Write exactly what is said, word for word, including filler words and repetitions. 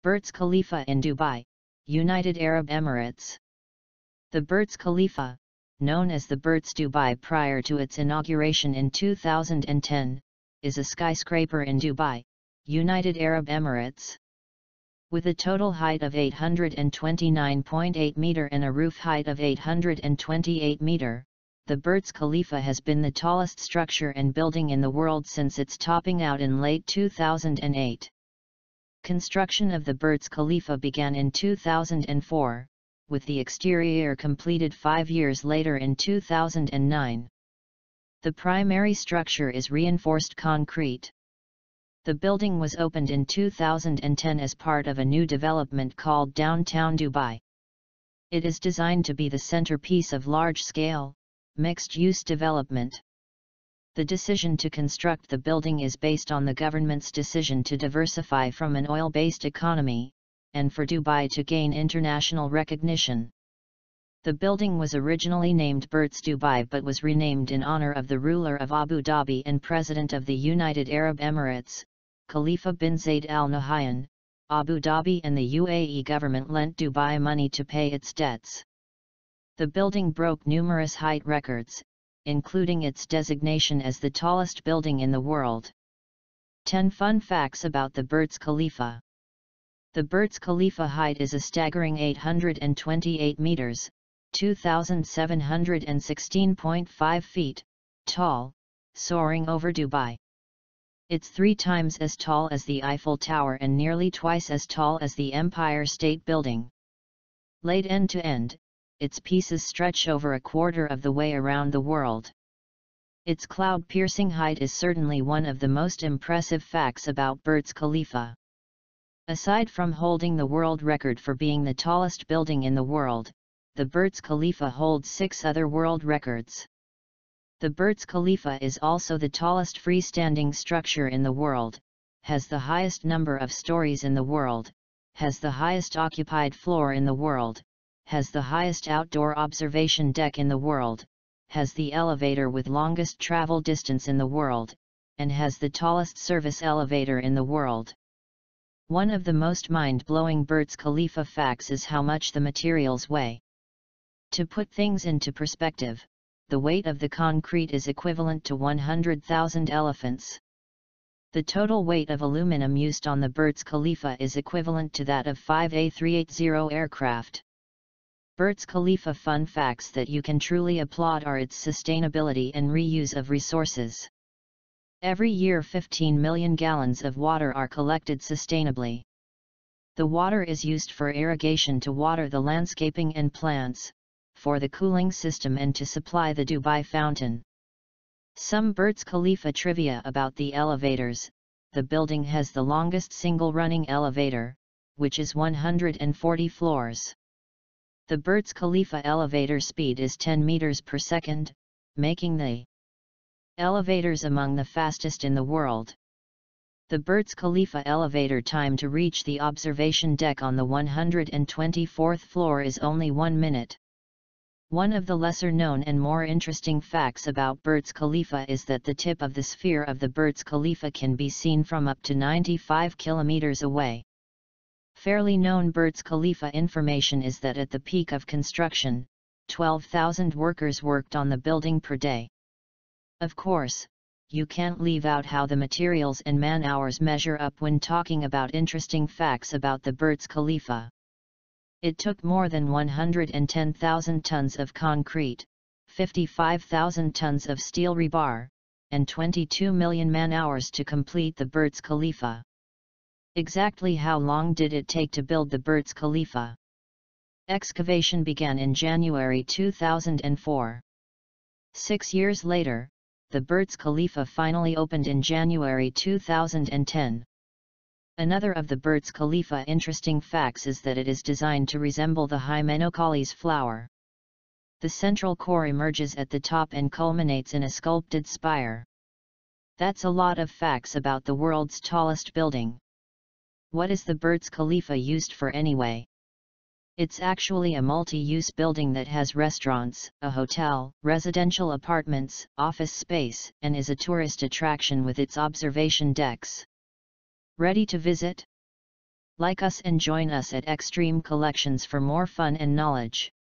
Burj Khalifa in Dubai, United Arab Emirates. The Burj Khalifa, known as the Burj Dubai prior to its inauguration in two thousand ten, is a skyscraper in Dubai, United Arab Emirates. With a total height of eight hundred twenty-nine point eight meters and a roof height of eight hundred twenty-eight meters, the Burj Khalifa has been the tallest structure and building in the world since its topping out in late two thousand eight. Construction of the Burj Khalifa began in two thousand four, with the exterior completed five years later in two thousand nine. The primary structure is reinforced concrete. The building was opened in two thousand ten as part of a new development called Downtown Dubai. It is designed to be the centerpiece of large-scale, mixed-use development. The decision to construct the building is based on the government's decision to diversify from an oil-based economy, and for Dubai to gain international recognition. The building was originally named Burj Dubai but was renamed in honor of the ruler of Abu Dhabi and President of the United Arab Emirates, Khalifa bin Zayed Al Nahyan. Abu Dhabi and the U A E government lent Dubai money to pay its debts. The building broke numerous height records, including its designation as the tallest building in the world. ten Fun facts about the Burj Khalifa. The Burj Khalifa height is a staggering eight hundred twenty-eight meters, two thousand seven hundred sixteen point five feet, tall, soaring over Dubai. It's three times as tall as the Eiffel Tower and nearly twice as tall as the Empire State Building. Laid end to end, its pieces stretch over a quarter of the way around the world. Its cloud-piercing height is certainly one of the most impressive facts about Burj Khalifa. Aside from holding the world record for being the tallest building in the world, the Burj Khalifa holds six other world records. The Burj Khalifa is also the tallest freestanding structure in the world, has the highest number of stories in the world, has the highest occupied floor in the world, has the highest outdoor observation deck in the world, has the elevator with longest travel distance in the world, and has the tallest service elevator in the world. One of the most mind-blowing Burj Khalifa facts is how much the materials weigh. To put things into perspective, the weight of the concrete is equivalent to one hundred thousand elephants. The total weight of aluminum used on the Burj Khalifa is equivalent to that of five A three eighty aircraft. Burj Khalifa fun facts that you can truly applaud are its sustainability and reuse of resources. Every year fifteen million gallons of water are collected sustainably. The water is used for irrigation to water the landscaping and plants, for the cooling system and to supply the Dubai fountain. Some Burj Khalifa trivia about the elevators: the building has the longest single-running elevator, which is one hundred forty floors. The Burj Khalifa elevator speed is ten meters per second, making the elevators among the fastest in the world. The Burj Khalifa elevator time to reach the observation deck on the one hundred twenty-fourth floor is only one minute. One of the lesser-known and more interesting facts about Burj Khalifa is that the tip of the sphere of the Burj Khalifa can be seen from up to ninety-five kilometers away. Fairly known Burj Khalifa information is that at the peak of construction, twelve thousand workers worked on the building per day. Of course, you can't leave out how the materials and man-hours measure up when talking about interesting facts about the Burj Khalifa. It took more than one hundred ten thousand tons of concrete, fifty-five thousand tons of steel rebar, and twenty-two million man-hours to complete the Burj Khalifa. Exactly how long did it take to build the Burj Khalifa? Excavation began in January two thousand four. Six years later, the Burj Khalifa finally opened in January two thousand ten. Another of the Burj Khalifa interesting facts is that it is designed to resemble the Hymenocallis flower. The central core emerges at the top and culminates in a sculpted spire. That's a lot of facts about the world's tallest building. What is the Burj Khalifa used for anyway? It's actually a multi-use building that has restaurants, a hotel, residential apartments, office space, and is a tourist attraction with its observation decks. Ready to visit? Like us and join us at Extreme Collections for more fun and knowledge.